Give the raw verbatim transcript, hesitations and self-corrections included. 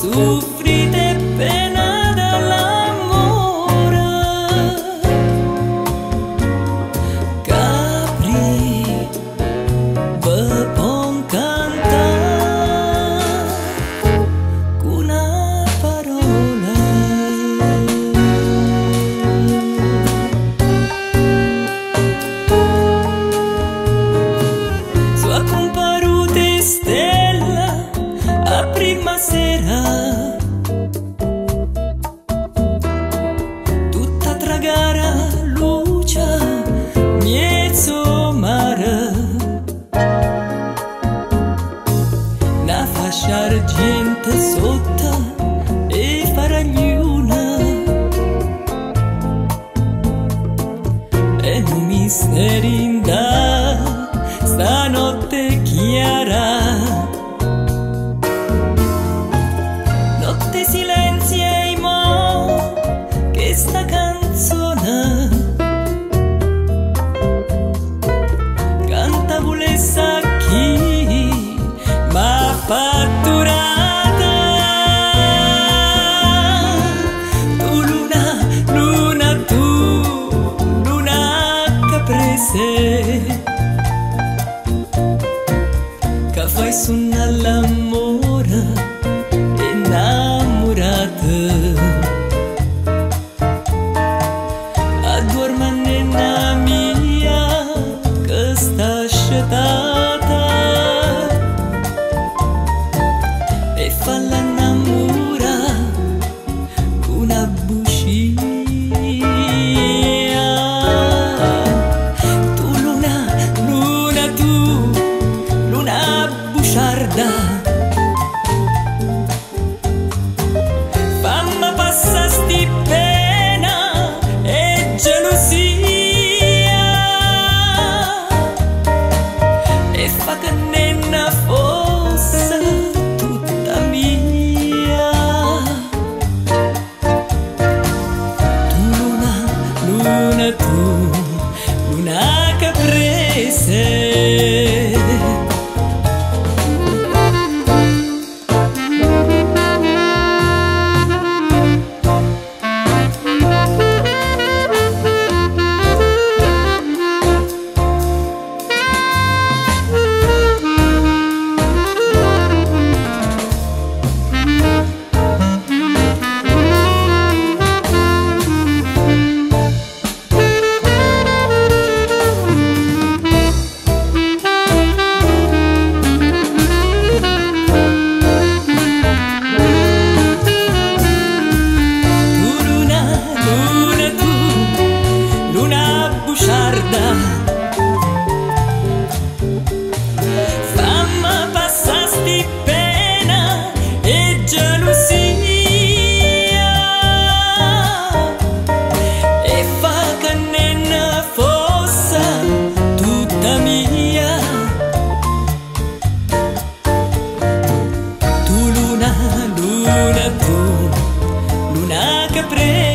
Soffrite pena dall'amore, Capri ve pon cantare con una parola. Sua comparute stella a prima sera, tutta tragara luce mezzo mare, una fascia argente sotto e faragliuna, e un mistero in da stanotte chiara. Notte silenziamo questa canzone, canta volessa chi m'ha fatturata. Tu luna, luna tu, luna caprese, che fai suonare l'amore innamorata. Addorma nena mia che sta sciatata e falla innamora con una bucia. Tu luna, luna tu, luna bugiarda, fammi passa sti pena e gelosia, e fa che nenna fosse tutta mia. Tu luna, luna tu, luna caprese, fammi passa sti pena e gelosia, e fa che nenna fosse tutta mia. Tu luna, luna tu, luna capre